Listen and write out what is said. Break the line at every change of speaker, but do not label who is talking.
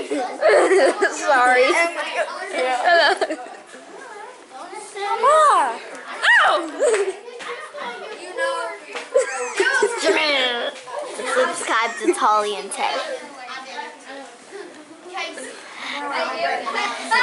Sorry. Ah. Ow!
Subscribe to Tolly and Tay.